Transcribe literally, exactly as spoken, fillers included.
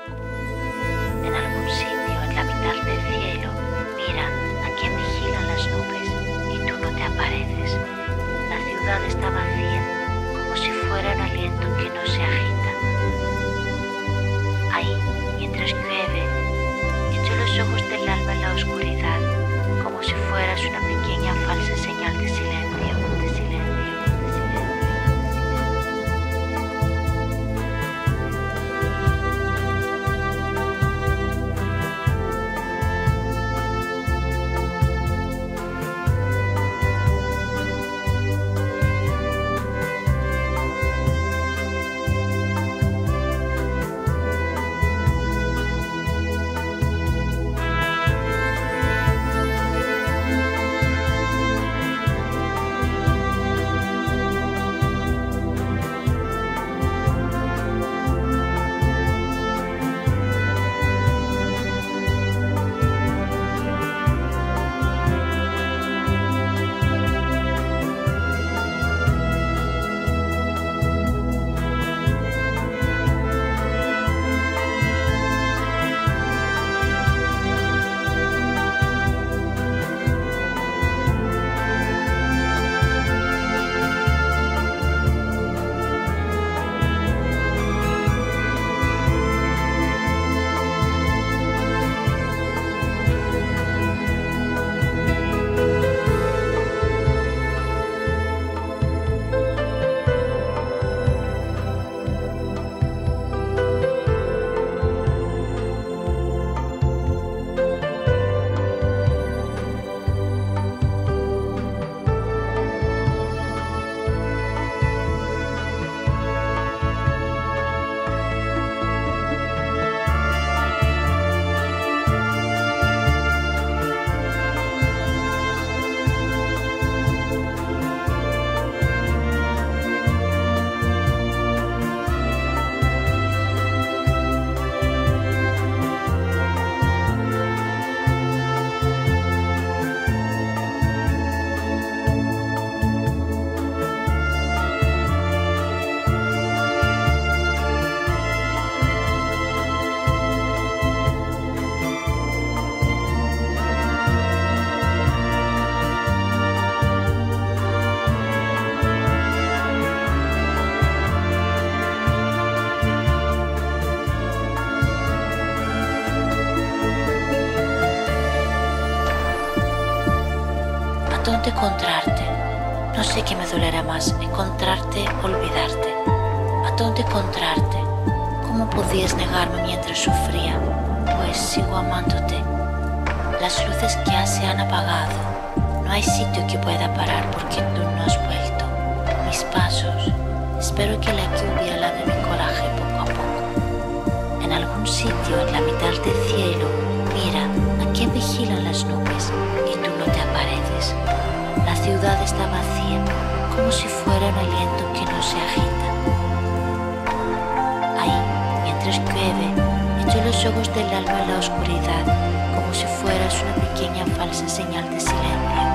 En algún sitio, en la mitad del cielo, mira a quien vigilan las nubes y tú no te apareces. La ciudad está vacía, como si fuera un aliento que no se agita. Ahí, mientras llueve, echo los ojos del alma en la oscuridad, como si fueras una pequeña falsa señal de silencio, de silencio, de silencio. ¿Dónde encontrarte? No sé qué me dolerá más, encontrarte o olvidarte. ¿A dónde encontrarte? ¿Cómo podías negarme mientras sufría? Pues sigo amándote. Las luces que ya se han apagado. No hay sitio que pueda parar porque tú no has vuelto. Mis pasos, espero que la lluvia lave mi coraje poco a poco. En algún sitio en la mitad del cielo, mira a quien vigilan las nubes y tú no te apareces. La ciudad está vacía, como si fuera un aliento que no se agita. Ahí, mientras llueve, echo los ojos del alma en la oscuridad, como si fueras una pequeña falsa señal de silencio.